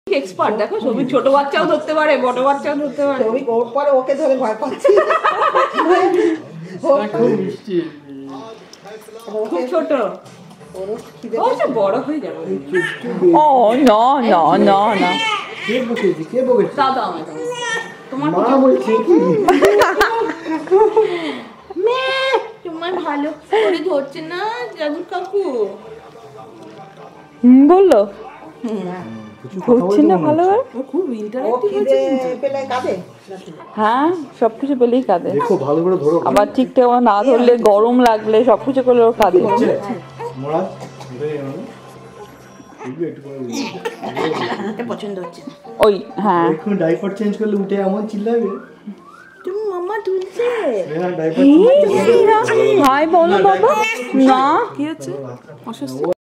Expert দেখো, সবই ছোট বাচ্চাও ধরতে পারে, বড় বাচ্চাও ধরতে পারে। সবই ওর পরে ওকে ধরে ভয় পাচ্ছি। খুব ছোট, ও সে বড় হয়ে যাবে। ও না না না না, কে বকেছে কে বকেছে? দাদা তোমার মা বলছে কি? তোমার ভালো করে ধরছে না জাদু কাকু? বললো ধরছে না ভালো করে। ও খুব ও ইন্টারেক্টিভ খিদে হয়েছে। পেলে কাঁদে। হ্যাঁ সবকিছু পেলেই কাঁদে, দেখো ভালো করে ধরো। আবার ঠিকঠাক না ধরলে, গরম লাগলে সবকিছু করলে ওর কাঁদে। মোড়া ধরে এমন একটু করে পছন্দ হচ্ছে ওই হ্যাঁ, এখন ডাইপার চেঞ্জ করলে উঠে এমন চিল্লাবে। তুমি মামা তুলছে। হ্যাঁ ডাইপার চেঞ্জ হাই বলো বাবা। না কি হচ্ছে? অসুস্থ।